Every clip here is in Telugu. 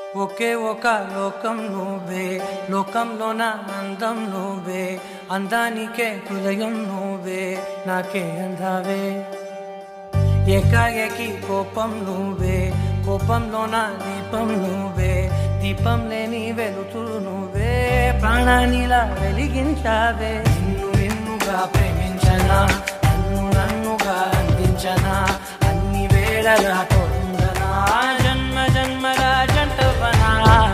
ఒకే ఒక లోకం నువ్వే, లోకంలోన అందం నువ్వే, అందానికే హృదయం నువ్వే, నాకే అందావే. ఏకాఏకి కోపం నువ్వే, కోపంలోన దీపం నువ్వే, దీపం లేని వెలుతురు నువ్వే, ప్రాణానిలా వెలిగించావే. నిన్నుగా ప్రేమించనా, నన్నుగా అందించనా, అన్ని వేళలా తోడుందనా, జన్మ జన్మల జంటవనా.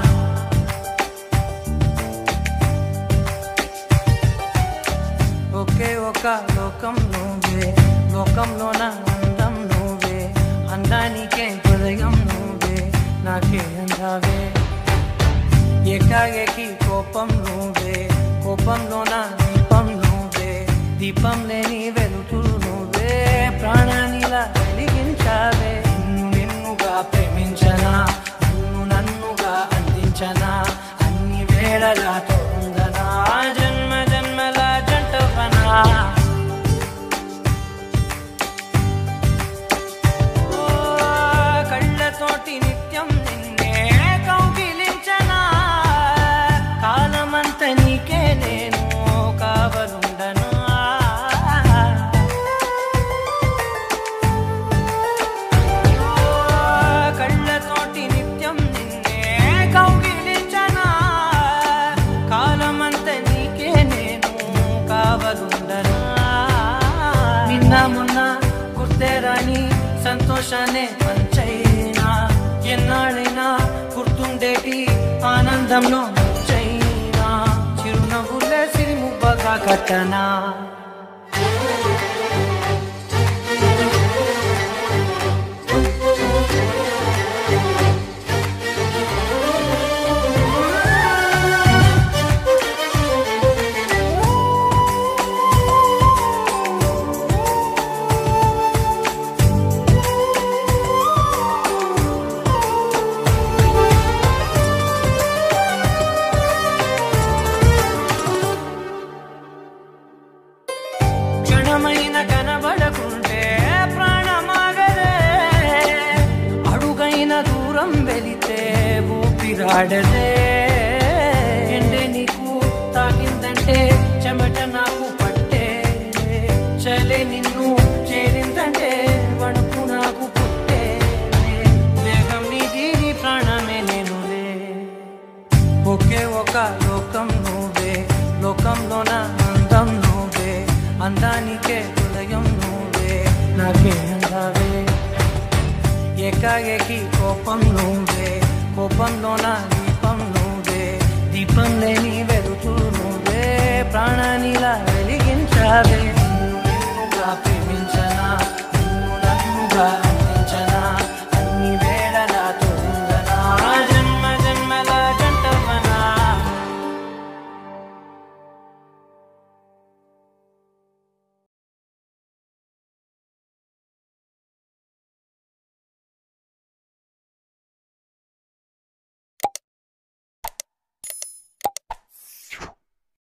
ఒకే ఒక లోకం నువ్వే, లోకంలోన అందం నువ్వే, అందానికే హృదయం నువ్వే, నాకే అందావే. ఏకాఏకి కోపం నువ్వే, కోపంలోన దీపం నువ్వే, దీపం లేని వెలుతురు నువ్వే, ప్రాణానిలా వెలిగించావే. నిన్నుగా ప్రేమించనా, నన్నుగా అందించనా, అన్ని వేళలా తోడుందనా, జన్మ జన్మల జంటవనా. కళ్ళతోటి నిత్యం నిన్నే కౌగిలించనా, కాలమంత నీకే నేను కావలుండనా. కళ్ళతోటి నిత్యం నిన్నే కౌగిలించనా, కాలమంత నీకే నేను కావలుండనా. నిన్న మొన్న గుర్తెరాని సంతోషాన్ని పంచైనా, ఎన్నాళ్ళైనా గుర్తుండేటి ఆనందంలో చైనా, చిరునవ్వులే సిరిముబ్బగా కట్టనా. క్షణమైన కనబడకుంటే ప్రాణమాగదే, అడుగైన దూరం వెళితే ఊపిరాడదే. ఎండే నీకు తాకిందంటే చెమట నాకు పట్టే, చలే నిన్ను చేరిందంటే వణుకు నాకు పుట్టే, వేగం నీది నీ ప్రాణమే నేనులే. ఒకే ఒక లోకం నువ్వే, లోకంలోన అందం నువ్వే, అందానికే హృదయం నువ్వే, నాకే అందావే. ఏకాఏకి కోపం నువ్వే, కోపంలోన దీపం నువ్వే, దీపం లేని వెలుతురు నువ్వే, ప్రాణానిలా వెలిగించావే. నిన్నుగా